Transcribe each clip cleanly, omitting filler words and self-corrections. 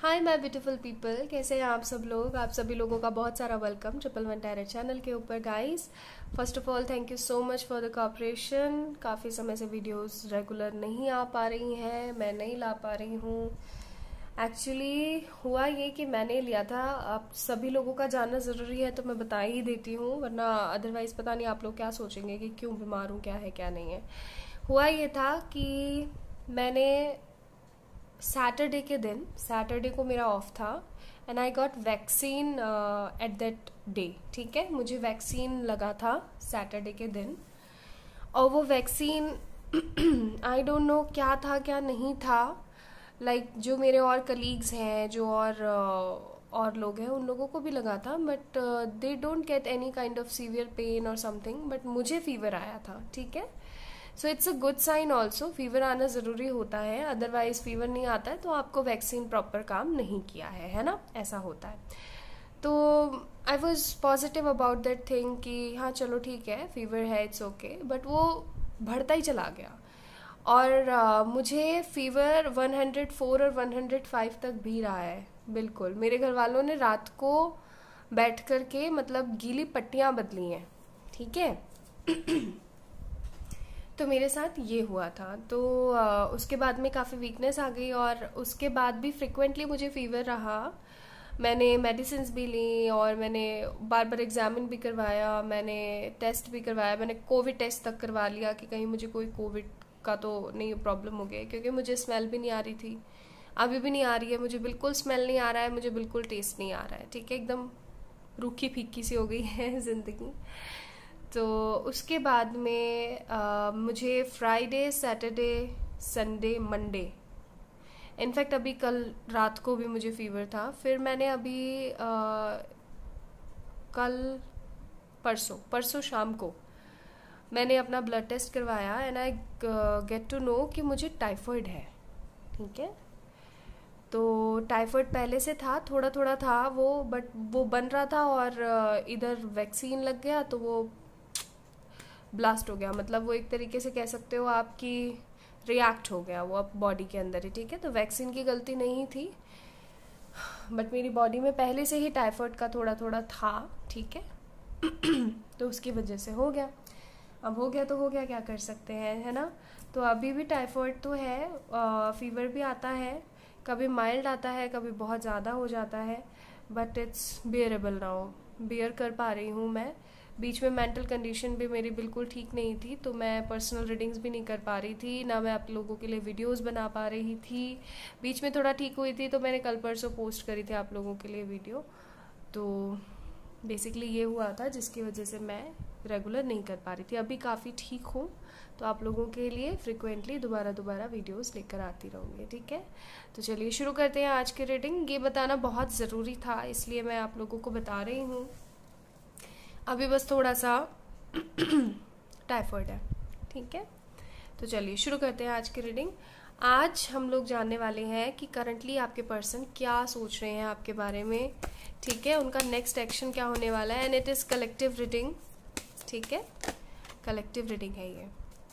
Hi my beautiful people, कैसे हैं आप सब लोग। आप सभी लोगों का बहुत सारा वेलकम 111 टैरेट चैनल के ऊपर। Guys, first of all thank you so much for the cooperation. काफ़ी समय से वीडियोस रेगुलर नहीं आ पा रही हैं, मैं नहीं ला पा रही हूँ। एक्चुअली हुआ ये कि मैंने लिया था, आप सभी लोगों का जानना ज़रूरी है तो मैं बता ही देती हूँ, वरना अदरवाइज़ पता नहीं आप लोग क्या सोचेंगे कि क्यों बीमार हूँ, क्या है क्या नहीं है। हुआ ये था कि मैंने सैटरडे को मेरा ऑफ था and I got vaccine at that day. ठीक है, मुझे वैक्सीन लगा था सैटरडे के दिन, और वो वैक्सीन आई डोंट नो क्या था क्या नहीं था। जो मेरे और कलीग्स हैं, जो और लोग हैं, उन लोगों को भी लगा था, but they don't get any kind of severe pain और समथिंग, बट मुझे फीवर आया था। ठीक है, so it's a good sign also. Fever आना ज़रूरी होता है, अदरवाइज फीवर नहीं आता है तो आपको वैक्सीन प्रॉपर काम नहीं किया है ना, ऐसा होता है। तो I was positive about that thing कि हाँ चलो ठीक है, फीवर है, इट्स ओके, बट वो बढ़ता ही चला गया। और मुझे फीवर 104 और 105 तक भी रहा है। बिल्कुल, मेरे घर वालों ने रात को बैठ कर के मतलब गीली पट्टियाँ बदली हैं। ठीक है तो मेरे साथ ये हुआ था। तो उसके बाद में काफ़ी वीकनेस आ गई, और उसके बाद भी फ्रिक्वेंटली मुझे फीवर रहा। मैंने मेडिसिन भी ली और मैंने बार बार एग्जामिन भी करवाया, मैंने टेस्ट भी करवाया, मैंने कोविड टेस्ट तक करवा लिया कि कहीं मुझे कोई कोविड का तो नहीं प्रॉब्लम हो गया, क्योंकि मुझे स्मेल भी नहीं आ रही थी, अभी भी नहीं आ रही है। मुझे बिल्कुल स्मेल नहीं आ रहा है, मुझे बिल्कुल टेस्ट नहीं आ रहा है। ठीक है, एकदम रूखी फीकी सी हो गई है ज़िंदगी। तो उसके बाद में मुझे Friday, Saturday, Sunday, Monday, in fact अभी कल रात को भी मुझे फीवर था। फिर मैंने अभी कल परसों शाम को मैंने अपना ब्लड टेस्ट करवाया and I get to know कि मुझे टाइफाइड है। ठीक है, तो टाइफाइड पहले से था, थोड़ा थोड़ा था वो, बट वो बन रहा था, और इधर वैक्सीन लग गया तो वो ब्लास्ट हो गया। मतलब वो एक तरीके से कह सकते हो आपकी रिएक्ट हो गया वो अब बॉडी के अंदर ही। ठीक है, तो वैक्सीन की गलती नहीं थी, बट मेरी बॉडी में पहले से ही टाइफाइड का थोड़ा थोड़ा था। ठीक है तो उसकी वजह से हो गया। अब हो गया तो हो गया, क्या कर सकते हैं, है ना। तो अभी भी टाइफाइड तो है, फीवर भी आता है, कभी माइल्ड आता है, कभी बहुत ज़्यादा हो जाता है, but it's bearable now, bear कर पा रही हूँ मैं। बीच में मेंटल कंडीशन भी मेरी बिल्कुल ठीक नहीं थी, तो मैं पर्सनल रीडिंग्स भी नहीं कर पा रही थी, ना मैं आप लोगों के लिए वीडियोस बना पा रही थी। बीच में थोड़ा ठीक हुई थी तो मैंने कल परसों पोस्ट करी थी आप लोगों के लिए वीडियो। तो बेसिकली ये हुआ था जिसकी वजह से मैं रेगुलर नहीं कर पा रही थी। अभी काफ़ी ठीक हूँ, तो आप लोगों के लिए फ्रिक्वेंटली दोबारा वीडियोस लेकर आती रहूँगी। ठीक है, तो चलिए शुरू करते हैं आज की रीडिंग। ये बताना बहुत ज़रूरी था, इसलिए मैं आप लोगों को बता रही हूँ। अभी बस थोड़ा सा टाइफाइड है। ठीक है, तो चलिए शुरू करते हैं आज की रीडिंग। आज हम लोग जानने वाले हैं कि करंटली आपके पर्सन क्या सोच रहे हैं आपके बारे में। ठीक है, उनका नेक्स्ट एक्शन क्या होने वाला है, and it is collective reading. ठीक है, कलेक्टिव रीडिंग है ये।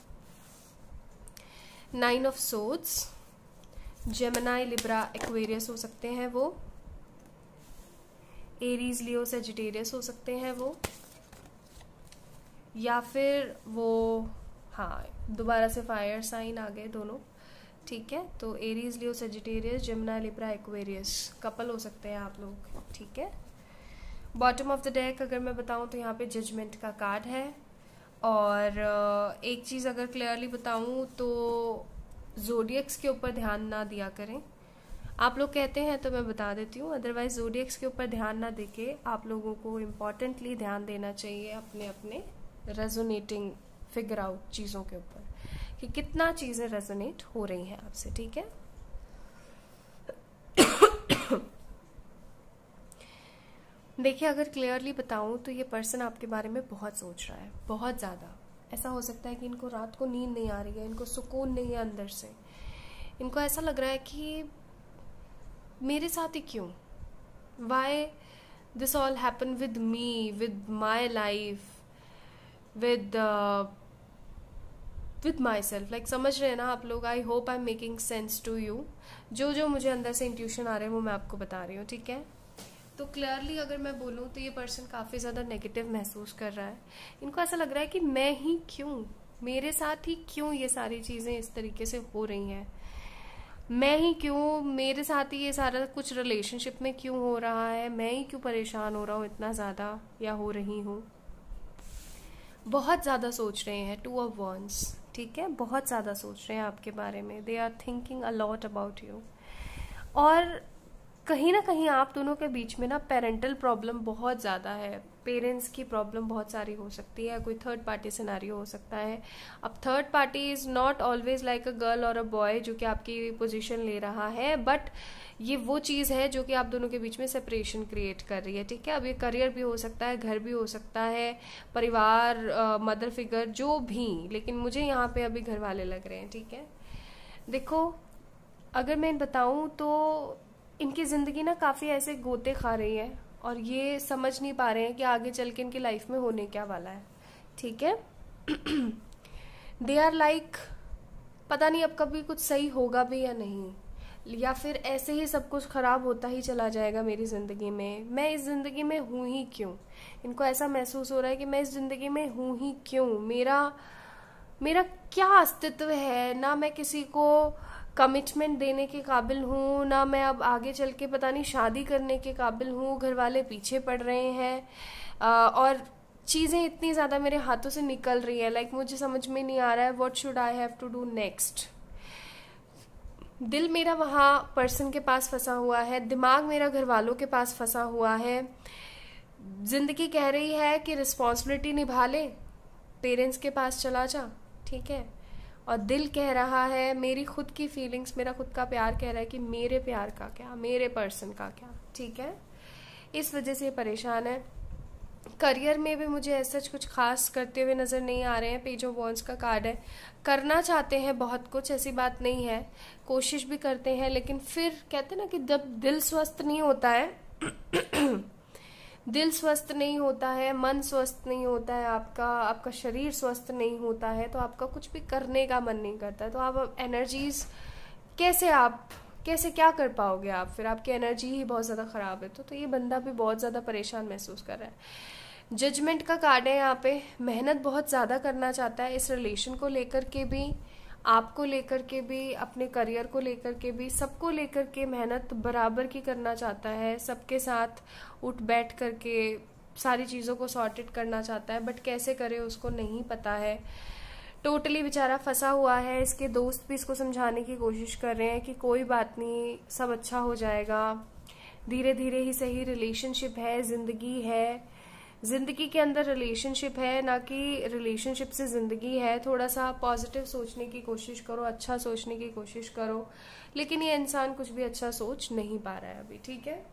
9 of swords, Gemini, Libra, Aquarius हो सकते हैं वो, एरीज, लियो, सेजिटेरियस हो सकते हैं वो, या फिर वो, हाँ दोबारा से फायर साइन आ गए दोनों। ठीक है, तो Aries, Leo, Sagittarius, Gemini, Libra, Aquarius couple हो सकते हैं आप लोग। ठीक है, बॉटम ऑफ द डेक अगर मैं बताऊं तो यहाँ पे जजमेंट का कार्ड है। और एक चीज़ अगर क्लियरली बताऊं तो ज़ोडिएक्स के ऊपर ध्यान ना दिया करें। आप लोग कहते हैं तो मैं बता देती हूँ, अदरवाइज ज़ोडिएक्स के ऊपर ध्यान ना देके आप लोगों को इम्पॉर्टेंटली ध्यान देना चाहिए अपने अपने रेजोनेटिंग फिगर आउट चीज़ों के ऊपर, कि कितना चीज़ें रेजोनेट हो रही हैं आपसे। ठीक है देखिए, अगर क्लियरली बताऊं तो ये पर्सन आपके बारे में बहुत सोच रहा है, बहुत ज़्यादा। ऐसा हो सकता है कि इनको रात को नींद नहीं आ रही है, इनको सुकून नहीं है अंदर से, इनको ऐसा लग रहा है कि मेरे साथ ही क्यों, why this all happen with me, with my life, with with my self, like समझ रहे हैं ना आप लोग? I hope I am making sense to you. जो मुझे अंदर से इंट्यूशन आ रहे हैं वो मैं आपको बता रही हूँ, ठीक है? तो क्लियरली अगर मैं बोलूँ तो ये पर्सन काफ़ी ज़्यादा नेगेटिव महसूस कर रहा है। इनको ऐसा लग रहा है कि मैं ही क्यों, मेरे साथ ही क्यों ये सारी चीज़ें इस तरीके से हो रही हैं, मैं ही क्यों, मेरे साथ ही ये सारा कुछ रिलेशनशिप में क्यों हो रहा है, मैं ही क्यों परेशान हो रहा हूँ इतना ज़्यादा या हो रही हूँ। बहुत ज़्यादा सोच रहे हैं, 2 of Wands, ठीक है? बहुत ज़्यादा सोच रहे हैं आपके बारे में। They are thinking a lot about you. और कहीं ना कहीं आप दोनों के बीच में ना पेरेंटल प्रॉब्लम बहुत ज़्यादा है, पेरेंट्स की प्रॉब्लम बहुत सारी हो सकती है, कोई थर्ड पार्टी सिनेरियो हो सकता है। अब third party is not always like a girl और अ बॉय जो कि आपकी पोजीशन ले रहा है, बट ये वो चीज़ है जो कि आप दोनों के बीच में सेपरेशन क्रिएट कर रही है, ठीक है? अब ये करियर भी हो सकता है, घर भी हो सकता है, परिवार, मदर फिगर, जो भी, लेकिन मुझे यहाँ पे अभी घर वाले लग रहे हैं, ठीक है? देखो, अगर मैं बताऊँ तो इनकी ज़िंदगी ना काफ़ी ऐसे गोते खा रही है और ये समझ नहीं पा रहे हैं कि आगे चल के इनकी लाइफ में होने क्या वाला है, ठीक है? दे आर लाइक, पता नहीं अब कभी कुछ सही होगा भी या नहीं, या फिर ऐसे ही सब कुछ खराब होता ही चला जाएगा मेरी ज़िंदगी में। मैं इस ज़िंदगी में हूँ ही क्यों? इनको ऐसा महसूस हो रहा है कि मैं इस ज़िंदगी में हूँ ही क्यों, मेरा क्या अस्तित्व है? ना मैं किसी को कमिटमेंट देने के काबिल हूँ, ना मैं अब आगे चल के पता नहीं शादी करने के काबिल हूँ, घर वाले पीछे पड़ रहे हैं, और चीज़ें इतनी ज़्यादा मेरे हाथों से निकल रही है, लाइक मुझे समझ में नहीं आ रहा है what should I have to do next. दिल मेरा वहाँ पर्सन के पास फंसा हुआ है, दिमाग मेरा घर वालों के पास फंसा हुआ है, जिंदगी कह रही है कि रिस्पॉन्सिबिलिटी निभा ले, पेरेंट्स के पास चला जा, ठीक है? और दिल कह रहा है, मेरी खुद की फीलिंग्स, मेरा खुद का प्यार कह रहा है कि मेरे प्यार का क्या, मेरे पर्सन का क्या, ठीक है? इस वजह से परेशान है। करियर में भी मुझे ऐसा कुछ खास करते हुए नज़र नहीं आ रहे हैं। पेज ऑफ वॉन्ड्स का कार्ड है, करना चाहते हैं बहुत कुछ, ऐसी बात नहीं है, कोशिश भी करते हैं, लेकिन फिर कहते हैं ना कि जब दिल स्वस्थ नहीं होता है दिल स्वस्थ नहीं होता है, मन स्वस्थ नहीं होता है, आपका शरीर स्वस्थ नहीं होता है, तो आपका कुछ भी करने का मन नहीं करता है। तो आप एनर्जीज कैसे क्या कर पाओगे आप? फिर आपकी एनर्जी ही बहुत ज़्यादा ख़राब है। तो ये बंदा भी बहुत ज़्यादा परेशान महसूस कर रहा है। जजमेंट का कार्ड है यहाँ पे, मेहनत बहुत ज़्यादा करना चाहता है इस रिलेशन को लेकर के भी, आपको लेकर के भी, अपने करियर को लेकर के भी, सबको लेकर के मेहनत बराबर की करना चाहता है, सबके साथ उठ बैठ करके सारी चीज़ों को सॉर्टेड करना चाहता है, बट कैसे करे उसको नहीं पता है। टोटली बेचारा फंसा हुआ है। इसके दोस्त भी इसको समझाने की कोशिश कर रहे हैं कि कोई बात नहीं, सब अच्छा हो जाएगा, धीरे धीरे ही सही, रिलेशनशिप है, जिंदगी है, जिंदगी के अंदर रिलेशनशिप है, ना कि रिलेशनशिप से जिंदगी है। थोड़ा सा पॉजिटिव सोचने की कोशिश करो, अच्छा सोचने की कोशिश करो, लेकिन ये इंसान कुछ भी अच्छा सोच नहीं पा रहा है अभी, ठीक है?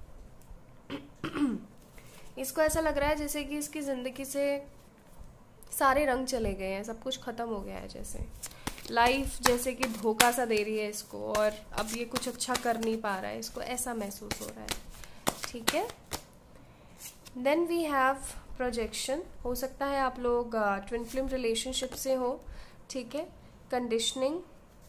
इसको ऐसा लग रहा है जैसे कि इसकी जिंदगी से सारे रंग चले गए हैं, सब कुछ खत्म हो गया है, जैसे लाइफ जैसे कि धोखा सा दे रही है इसको, और अब ये कुछ अच्छा कर नहीं पा रहा है, इसको ऐसा महसूस हो रहा है, ठीक है? Then we have projection. हो सकता है आप लोग ट्विन फ्लेम रिलेशनशिप से हो, ठीक है? कंडीशनिंग,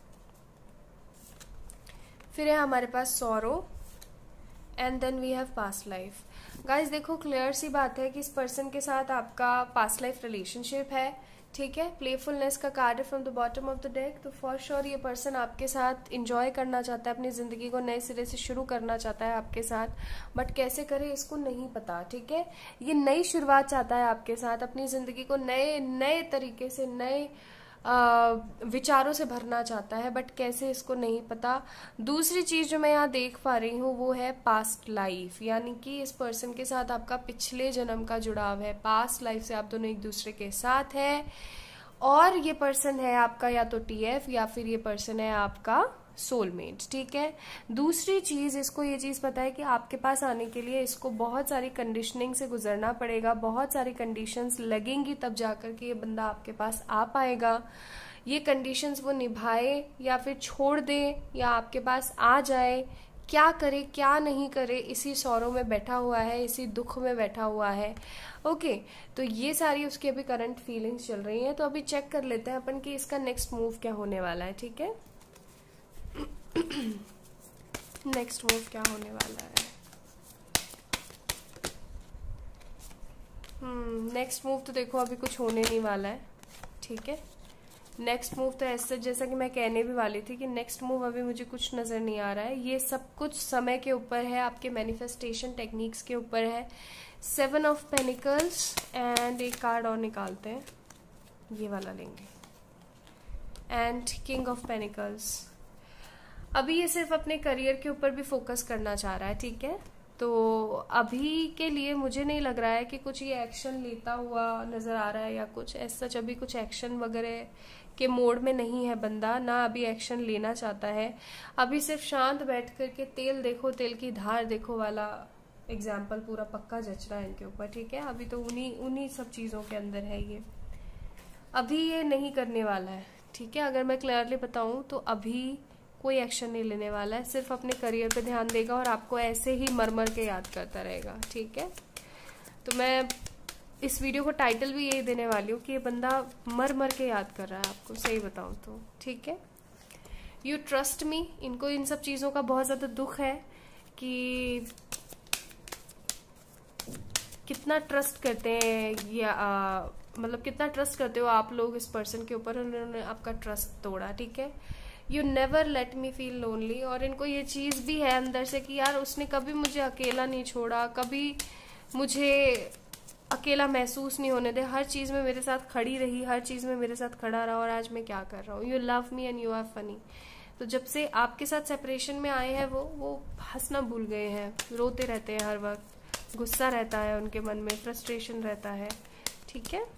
फिर है हमारे पास sorrow, and then we have past life. Guys देखो, क्लियर सी बात है कि इस पर्सन के साथ आपका पास्ट लाइफ रिलेशनशिप है, ठीक है? प्लेफुलनेस का कार्ड है from the bottom of the deck. तो फॉर श्योर ये पर्सन आपके साथ इंजॉय करना चाहता है, अपनी जिंदगी को नए सिरे से शुरू करना चाहता है आपके साथ, बट कैसे करे इसको नहीं पता, ठीक है? ये नई शुरुआत चाहता है आपके साथ, अपनी जिंदगी को नए नए तरीके से, नए विचारों से भरना चाहता है, बट कैसे इसको नहीं पता। दूसरी चीज जो मैं यहाँ देख पा रही हूँ वो है पास्ट लाइफ, यानी कि इस पर्सन के साथ आपका पिछले जन्म का जुड़ाव है, पास्ट लाइफ से आप दोनों एक दूसरे के साथ है, और ये पर्सन है आपका या तो टीएफ या फिर ये पर्सन है आपका सोलमेट, ठीक है? दूसरी चीज, इसको ये चीज पता है कि आपके पास आने के लिए इसको बहुत सारी कंडीशनिंग से गुजरना पड़ेगा, बहुत सारी कंडीशंस लगेंगी, तब जाकर के ये बंदा आपके पास आ पाएगा। ये कंडीशंस वो निभाए या फिर छोड़ दे या आपके पास आ जाए, क्या करे क्या नहीं करे, इसी सौरों में बैठा हुआ है, इसी दुख में बैठा हुआ है। ओके, तो ये सारी उसकी अभी करंट फीलिंग्स चल रही हैं। तो अभी चेक कर लेते हैं अपन कि इसका नेक्स्ट मूव क्या होने वाला है। ठीक है, नेक्स्ट मूव क्या होने वाला है। नेक्स्ट मूव तो देखो अभी कुछ होने नहीं वाला है। ठीक है, नेक्स्ट मूव तो ऐसे जैसा कि मैं कहने भी वाली थी कि नेक्स्ट मूव अभी मुझे कुछ नजर नहीं आ रहा है। ये सब कुछ समय के ऊपर है, आपके मैनिफेस्टेशन टेक्निक्स के ऊपर है। 7 ऑफ पेनिकल्स एंड एक कार्ड और निकालते हैं, ये वाला लेंगे, एंड किंग ऑफ पेनिकल्स। अभी ये सिर्फ अपने करियर के ऊपर भी फोकस करना चाह रहा है। ठीक है, तो अभी के लिए मुझे नहीं लग रहा है कि कुछ ये एक्शन लेता हुआ नजर आ रहा है या कुछ ऐसा। अभी कुछ एक्शन वगैरह के मोड में नहीं है बंदा, ना अभी एक्शन लेना चाहता है। अभी सिर्फ शांत बैठ करके तेल देखो, तेल की धार देखो वाला एग्जाम्पल पूरा पक्का जच रहा है इनके ऊपर। ठीक है, अभी तो उन्हीं सब चीजों के अंदर है ये। अभी ये नहीं करने वाला है। ठीक है, अगर मैं क्लियरली बताऊं तो अभी कोई एक्शन नहीं लेने वाला है, सिर्फ अपने करियर पे ध्यान देगा और आपको ऐसे ही मर मर के याद करता रहेगा। ठीक है, तो मैं इस वीडियो को टाइटल भी यही देने वाली हूँ कि ये बंदा मर मर के याद कर रहा है आपको, सही बताऊं तो। ठीक है, यू ट्रस्ट मी, इनको इन सब चीजों का बहुत ज्यादा दुख है कि कितना ट्रस्ट करते हैं या मतलब कितना ट्रस्ट करते हो आप लोग इस पर्सन के ऊपर, उन्होंने आपका ट्रस्ट तोड़ा। ठीक है, you never let me feel lonely, और इनको ये चीज भी है अंदर से कि यार उसने कभी मुझे अकेला नहीं छोड़ा, कभी मुझे अकेला महसूस नहीं होने दे, हर चीज में मेरे साथ खड़ी रही, हर चीज में मेरे साथ खड़ा रहा। और आज मैं क्या कर रहा हूँ, you love me and you are funny. तो जब से आपके साथ सेपरेशन में आए हैं वो हंसना भूल गए हैं, रोते रहते हैं हर वक्त, गुस्सा रहता है उनके मन में, फ्रस्ट्रेशन रहता है। ठीक है,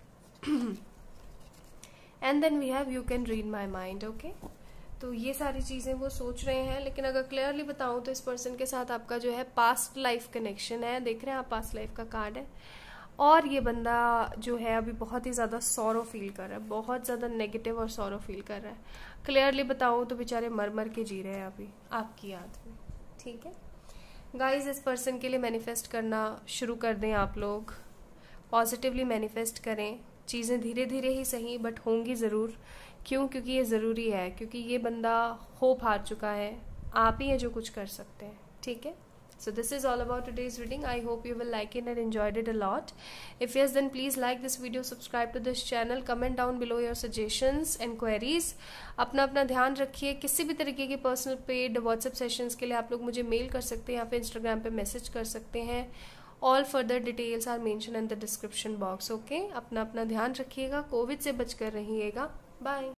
and then we have you can read my mind. Okay, तो ये सारी चीजें वो सोच रहे हैं। लेकिन अगर क्लियरली बताऊं तो इस पर्सन के साथ आपका जो है पास्ट लाइफ कनेक्शन है, देख रहे हैं आप, पास्ट लाइफ का कार्ड है। और ये बंदा जो है अभी बहुत ही ज्यादा सॉरो फील कर रहा है, बहुत ज्यादा नेगेटिव और सॉरो फील कर रहा है। क्लियरली बताऊं तो बेचारे मर मर के जी रहे हैं अभी आपकी याद में। ठीक है गाइज, इस पर्सन के लिए मैनिफेस्ट करना शुरू कर दें आप लोग, पॉजिटिवली मैनिफेस्ट करें। चीजें धीरे धीरे ही सही बट होंगी जरूर। क्यों? क्योंकि ये जरूरी है, क्योंकि ये बंदा होप हार चुका है, आप ही है जो कुछ कर सकते हैं। ठीक है, so this is all about today's reading. I hope you will like it and enjoyed it a lot. If yes, then please like this video, subscribe to this channel, comment down below your suggestions and queries. अपना ध्यान रखिए। किसी भी तरीके की personal paid WhatsApp sessions के लिए आप लोग मुझे मेल कर सकते हैं या फिर इंस्टाग्राम पे मैसेज कर सकते हैं। All further details are mention in the description box. Okay, अपना ध्यान रखिएगा, कोविड से बचकर रहिएगा। बाय।